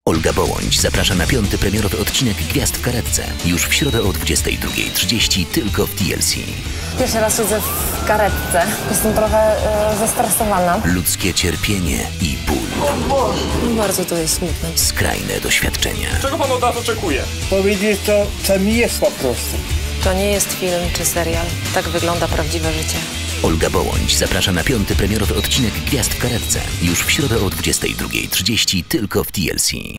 Olga Bołądź zaprasza na 5. premierowy odcinek Gwiazd w karetce. Już w środę o 22:30 tylko w TLC. Pierwszy raz siedzę w karetce. Jestem trochę zestresowana. Ludzkie cierpienie i ból. Bardzo to jest smutne. Skrajne doświadczenia. Czego pan od nas oczekuje? Powiedzieć to, co mi jest po prostu. To nie jest film czy serial. Tak wygląda prawdziwe życie. Olga Bołądź zaprasza na 5. premierowy odcinek Gwiazd w karetce. Już w środę o 22:30 tylko w TLC.